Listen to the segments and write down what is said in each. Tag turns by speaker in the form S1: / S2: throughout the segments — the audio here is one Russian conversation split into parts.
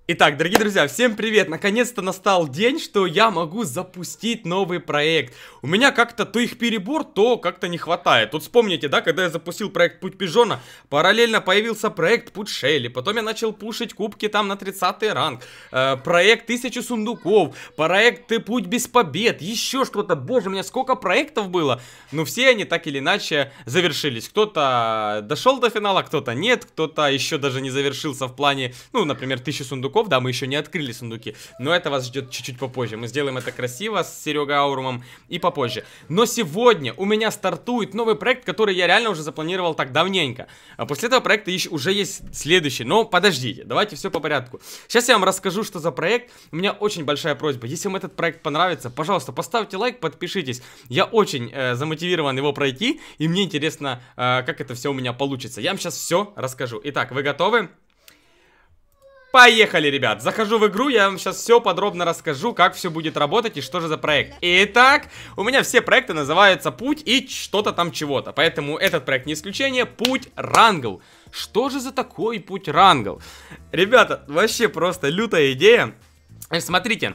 S1: Итак, дорогие друзья, всем привет! Наконец-то настал день, что я могу запустить новый проект. У меня как-то то их перебор, то как-то не хватает. Вот вспомните, да, когда я запустил проект Путь Пижона, параллельно появился проект Путь Шелли, потом я начал пушить кубки там на 30-й ранг, проект 1000 сундуков, проект Путь без побед, еще что-то. Боже, у меня сколько проектов было. Но все они так или иначе завершились. Кто-то дошел до финала, кто-то нет, кто-то еще даже не завершился в плане, ну, например, 1000 сундуков. Да, мы еще не открыли сундуки, но это вас ждет чуть-чуть попозже. Мы сделаем это красиво с Серегой Аурумом и попозже. Но сегодня у меня стартует новый проект, который я реально уже запланировал так давненько. А после этого проекта уже есть следующий. Но подождите, давайте все по порядку. Сейчас я вам расскажу, что за проект. У меня очень большая просьба. Если вам этот проект понравится, пожалуйста, поставьте лайк, подпишитесь. Я очень замотивирован его пройти, и мне интересно, как это все у меня получится. Я вам сейчас все расскажу. Итак, вы готовы? Поехали, ребят! Захожу в игру, я вам сейчас все подробно расскажу, как все будет работать и что же за проект. Итак, у меня все проекты называются Путь и что-то там чего-то. Поэтому этот проект не исключение. Путь рангов. Что же за такой Путь рангов? Ребята, вообще просто лютая идея. Смотрите,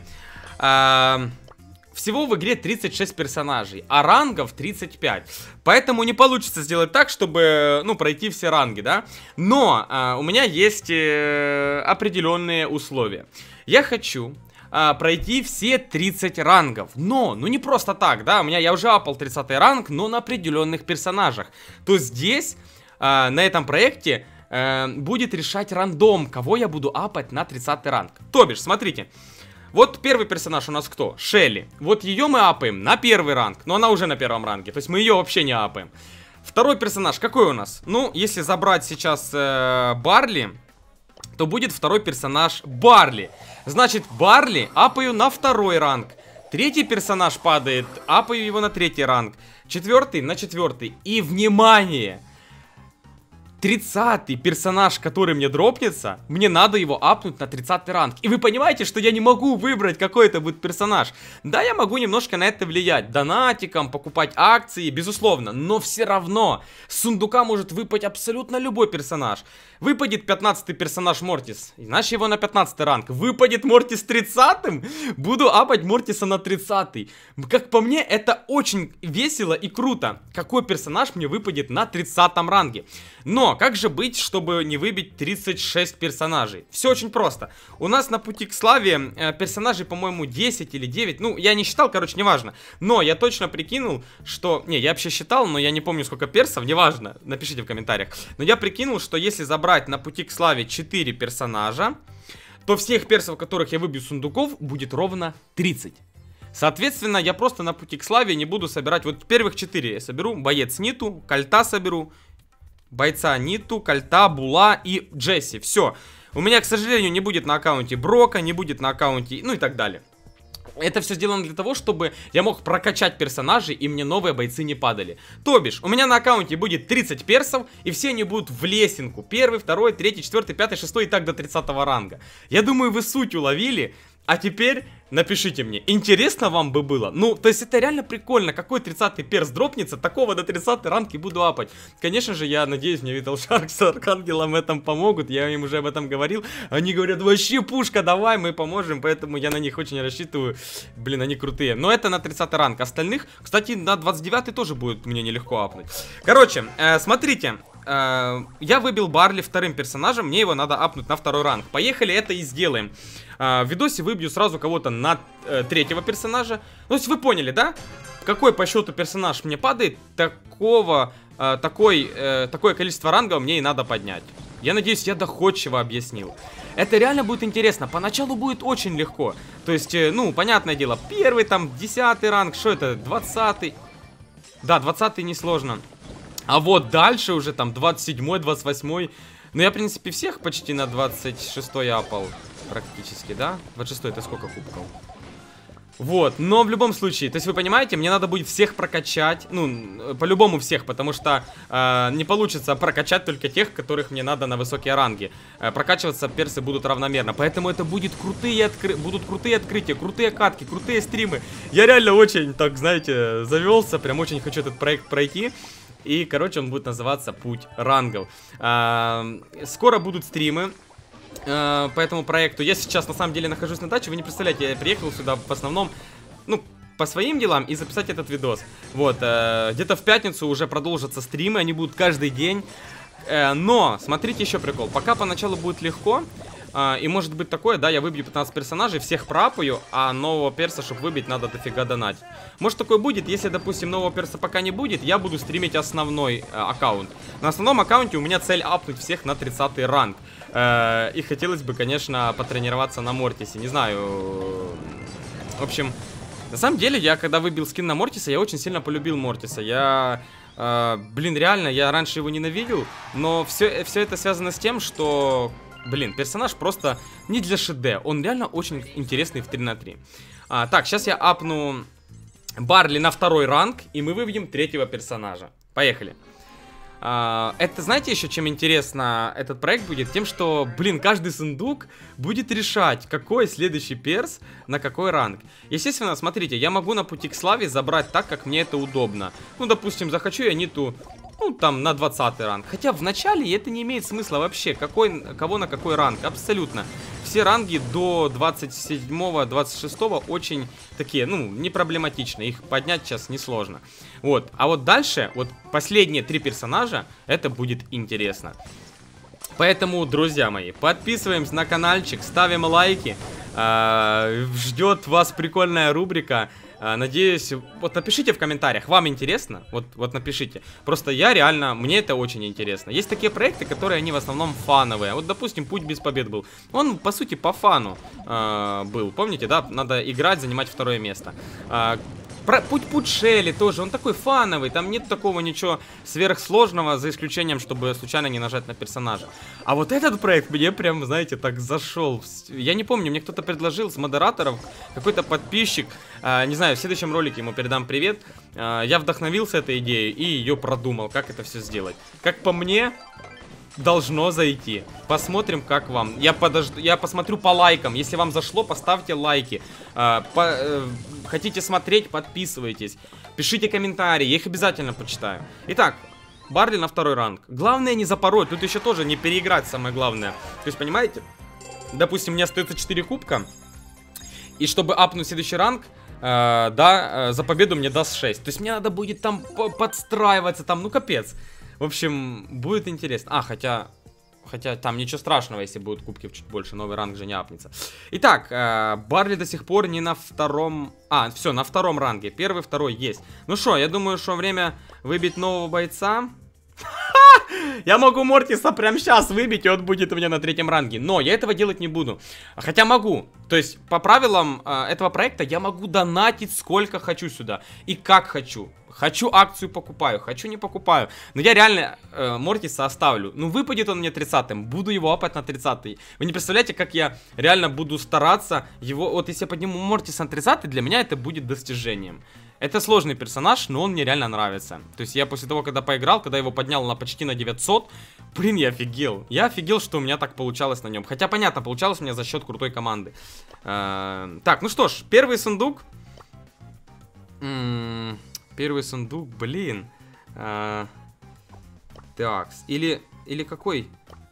S1: всего в игре 36 персонажей, а рангов 35. Поэтому не получится сделать так, чтобы, ну, пройти все ранги, да? Но у меня есть определенные условия. Я хочу пройти все 30 рангов. Но, ну не просто так, да? Я уже апал 30 ранг, но на определенных персонажах. То здесь, на этом проекте, будет решать рандом, кого я буду апать на 30 ранг. То бишь, смотрите. Вот первый персонаж у нас кто? Шелли. Вот ее мы апаем на первый ранг, но она уже на первом ранге, то есть мы ее вообще не апаем. Второй персонаж какой у нас? Ну, если забрать сейчас Барли, то будет второй персонаж Барли. Значит, Барли апаю на второй ранг. Третий персонаж падает, апаю его на третий ранг. Четвертый на четвертый. И, внимание! 30-й персонаж, который мне дропнется, мне надо его апнуть на 30-й ранг. И вы понимаете, что я не могу выбрать, какой это будет персонаж. Да, я могу немножко на это влиять. Донатиком, покупать акции, безусловно. Но все равно с сундука может выпасть абсолютно любой персонаж. Выпадет 15-й персонаж Мортис, иначе его на 15-й ранг. Выпадет Мортис 30-м, буду апать Мортиса на 30-й. Как по мне, это очень весело и круто. Какой персонаж мне выпадет на 30-м ранге. Но как же быть, чтобы не выбить 36 персонажей? Все очень просто. У нас на пути к славе персонажей, по-моему, 10 или 9. Ну, я не считал, короче, неважно. Но я точно прикинул, что... Не, я вообще считал, но я не помню, сколько персов, неважно. Напишите в комментариях. Но я прикинул, что если забрать на пути к славе 4 персонажа, то всех персов, которых я выбью сундуков, будет ровно 30. Соответственно, я просто на пути к славе не буду собирать... Вот первых 4 я соберу. Боец Ниту, Кольта соберу. Бойца Ниту, Кольта, Була и Джесси. Все. У меня, к сожалению, не будет на аккаунте Брока, не будет на аккаунте... Ну и так далее. Это все сделано для того, чтобы я мог прокачать персонажей, и мне новые бойцы не падали. То бишь, у меня на аккаунте будет 30 персов, и все они будут в лесенку. 1, 2, 3, 4, 5, 6 и так до 30 ранга. Я думаю, вы суть уловили. А теперь напишите мне, интересно вам бы было? Ну, то есть это реально прикольно, какой 30-й перс дропнется, такого до 30-й ранги буду апать. Конечно же, я надеюсь, мне Vital Shark с Архангелом этом помогут, я им уже об этом говорил. Они говорят, вообще пушка, давай, мы поможем, поэтому я на них очень рассчитываю. Блин, они крутые. Но это на 30-й ранг. Остальных, кстати, на 29-й тоже будет мне нелегко апнуть. Короче, смотрите. Я выбил Барли вторым персонажем, мне его надо апнуть на второй ранг. Поехали, это и сделаем. В видосе выбью сразу кого-то на третьего персонажа. Ну, то есть вы поняли, да? Какой по счету персонаж мне падает, такое количество рангов мне и надо поднять. Я надеюсь, я доходчиво объяснил. Это реально будет интересно. Поначалу будет очень легко. То есть, ну, понятное дело, первый там, 10-й ранг, что это, 20-й. Да, 20-й несложно. А вот дальше уже там 27-й, 28-й. Ну я, в принципе, всех почти на 26-й апал. Практически, да? 26-й это сколько кубков? Вот, но в любом случае, то есть вы понимаете, мне надо будет всех прокачать. Ну, по-любому всех, потому что не получится прокачать только тех, которых мне надо на высокие ранги. Прокачиваться персы будут равномерно. Поэтому это будет будут крутые открытия, крутые катки, крутые стримы. Я реально очень, так, знаете, завелся. Прям очень хочу этот проект пройти. И, короче, он будет называться Путь рангов. Скоро будут стримы. по этому проекту. Я сейчас на самом деле нахожусь на даче, вы не представляете, я приехал сюда в основном, ну, по своим делам и записать этот видос. Вот, где-то в пятницу уже продолжатся стримы, они будут каждый день. Но, смотрите еще прикол, пока поначалу будет легко, и может быть такое, да, я выбью 15 персонажей, всех пропаю, а нового перса, чтобы выбить, надо дофига донать. Может такое будет, если, допустим, нового перса пока не будет, я буду стримить основной аккаунт. На основном аккаунте у меня цель апнуть всех на 30 ранг. И хотелось бы, конечно, потренироваться на Мортисе, не знаю. В общем, на самом деле, я когда выбил скин на Мортиса, я очень сильно полюбил Мортиса. Я... блин, реально, я раньше его ненавидел, но все это связано с тем, что... Блин, персонаж просто не для ШД. Он реально очень интересный в 3 на 3. Так, сейчас я апну Барли на 2 ранг, и мы выведем 3-го персонажа. Поехали. Это, знаете, еще чем интересно этот проект будет? Тем, что, блин, каждый сундук будет решать, какой следующий перс на какой ранг. Естественно, смотрите, я могу на пути к славе забрать так, как мне это удобно. Ну, допустим, захочу я ниту... Ну, там, на 20 ранг. Хотя в начале это не имеет смысла вообще. Кого на какой ранг. Абсолютно. Все ранги до 27-26 очень такие, ну, не проблематичные. Их поднять сейчас несложно. Вот. А вот дальше, вот последние 3 персонажа, это будет интересно. Поэтому, друзья мои, подписываемся на каналчик, ставим лайки. Ждет вас прикольная рубрика. Надеюсь, вот напишите в комментариях, вам интересно? Вот напишите. Просто я реально, мне это очень интересно. Есть такие проекты, которые они в основном фановые. Вот, допустим, Путь без побед был. Он, по сути, по фану был. Помните, да? Надо играть, занимать 2 место. Путь Шелли тоже, он такой фановый, там нет такого ничего сверхсложного, за исключением, чтобы случайно не нажать на персонажа. А вот этот проект мне прям, знаете, так зашел. Я не помню, мне кто-то предложил с модераторов, какой-то подписчик, не знаю, в следующем ролике ему передам привет. Я вдохновился этой идеей и ее продумал, как это все сделать. Как по мне... Должно зайти. Посмотрим, как вам. Я посмотрю по лайкам. Если вам зашло, поставьте лайки. Хотите смотреть, подписывайтесь. Пишите комментарии, я их обязательно почитаю. Итак, Барли на 2 ранг. Главное не запороть. Тут еще тоже не переиграть, самое главное. То есть, понимаете? Допустим, у меня остается 4 кубка. И чтобы апнуть следующий ранг, за победу мне даст 6. То есть мне надо будет там подстраиваться, там, ну капец. В общем, будет интересно. Хотя там ничего страшного, если будут кубки чуть больше. Новый ранг же не апнется. Итак, Барли до сих пор не на 2-м... все, на 2-м ранге. 1-й, 2-й есть. Ну что, я думаю, что время выбить нового бойца. Я могу Мортиса прямо сейчас выбить, и он будет у меня на 3-м ранге. Но я этого делать не буду. Хотя могу. То есть, по правилам этого проекта, я могу донатить сколько хочу сюда. И как хочу. Хочу акцию покупаю, хочу не покупаю. Но я реально Мортиса оставлю. Ну, выпадет он мне 30-м, буду его апать на 30-й. Вы не представляете, как я реально буду стараться его... Вот если я подниму Мортиса на 30-й, для меня это будет достижением. Это сложный персонаж, но он мне реально нравится. То есть я после того, когда поиграл, когда его поднял почти на 900, блин, я офигел. Я офигел, что у меня так получалось на нем. Хотя, понятно, получалось у меня за счет крутой команды. Так, ну что ж, первый сундук. Первый сундук, блин. Так, или какой?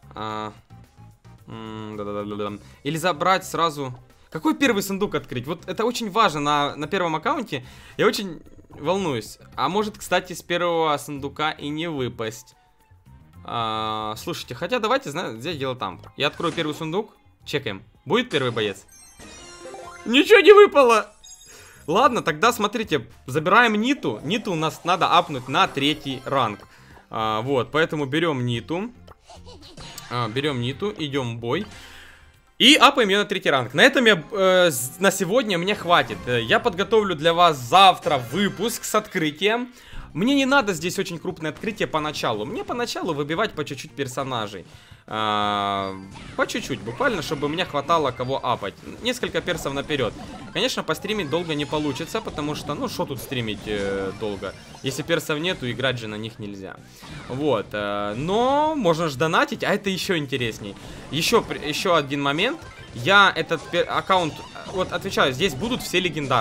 S1: Или забрать сразу... Какой первый сундук открыть? Вот это очень важно на первом аккаунте. Я очень волнуюсь. А может, кстати, с первого сундука и не выпасть. Слушайте, хотя давайте, знаете, здесь дело там. Я открою первый сундук. Чекаем. Будет первый боец? Ничего не выпало! Ладно, тогда смотрите, забираем Ниту. Ниту у нас надо апнуть на 3-й ранг. Вот, поэтому берем Ниту. Идем в бой. И апаем ее на 3-й ранг. На этом на сегодня мне хватит. Я подготовлю для вас завтра выпуск с открытием. Мне не надо здесь очень крупное открытие поначалу. Мне поначалу выбивать по чуть-чуть персонажей. По чуть-чуть, буквально, чтобы мне хватало кого апать. Несколько персов наперед. Конечно, постримить долго не получится, потому что, ну, что тут стримить долго? Если персов нету, играть же на них нельзя. Вот, но можно же донатить, а это еще интересней. Еще один момент. Я этот аккаунт, вот отвечаю, здесь будут все легендарки.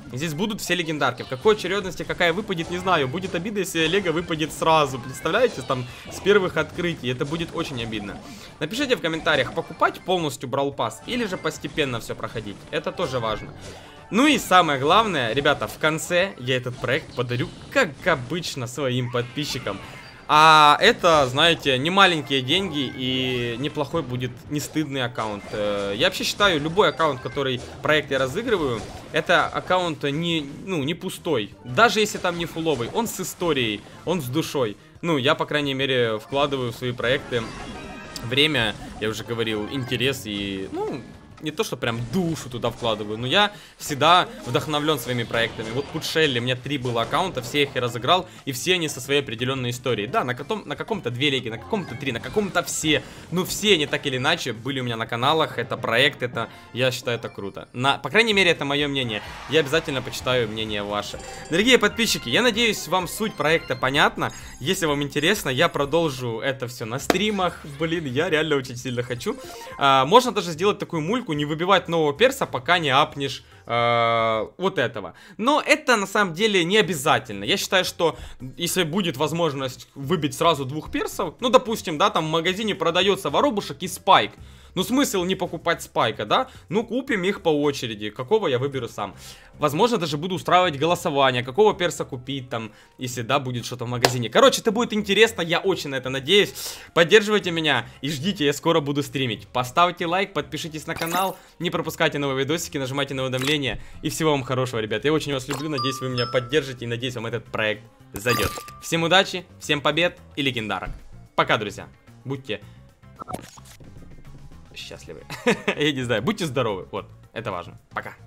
S1: Здесь будут все легендарки. В какой очередности какая выпадет, не знаю. Будет обидно, если Лего выпадет сразу. Представляете, там с первых открытий. Это будет очень обидно. Напишите в комментариях, покупать полностью Brawl Pass или же постепенно все проходить. Это тоже важно. Ну и самое главное, ребята, в конце я этот проект подарю, как обычно, своим подписчикам. А это, знаете, не маленькие деньги и неплохой будет, не стыдный аккаунт. Я вообще считаю, любой аккаунт, который проект я разыгрываю, это аккаунт не пустой. Даже если там не фуловый, он с историей, он с душой. Ну, я, по крайней мере, вкладываю в свои проекты время, я уже говорил, интерес и, ну... Не то, что прям душу туда вкладываю, но я всегда вдохновлен своими проектами. Вот Путшелли, у меня 3 было аккаунта, все их я разыграл, и все они со своей определенной историей. Да, на каком-то 2 лиги, на каком-то 3, на каком-то все. Но все они так или иначе были у меня на каналах, это проект, это, я считаю, это круто. По крайней мере, это мое мнение. Я обязательно почитаю мнение ваше. Дорогие подписчики, я надеюсь, вам суть проекта понятна. Если вам интересно, я продолжу это все на стримах. Блин, я реально очень сильно хочу. Можно даже сделать такую мульку, не выбивать нового перса, пока не апнешь вот этого. Но это на самом деле не обязательно. Я считаю, что если будет возможность выбить сразу 2 персов, ну, допустим, да, там в магазине продается воробушек и спайк. Ну, смысл не покупать спайка, да? Ну, купим их по очереди. Какого я выберу сам. Возможно, даже буду устраивать голосование, какого перса купить там, если, да, будет что-то в магазине. Короче, это будет интересно, я очень на это надеюсь. Поддерживайте меня и ждите, я скоро буду стримить. Поставьте лайк, подпишитесь на канал, не пропускайте новые видосики, нажимайте на уведомления. И всего вам хорошего, ребят. Я очень вас люблю, надеюсь, вы меня поддержите и надеюсь, вам этот проект зайдет. Всем удачи, всем побед и легендарок. Пока, друзья. Будьте счастливы. Я не знаю, будьте здоровы. Вот, это важно. Пока.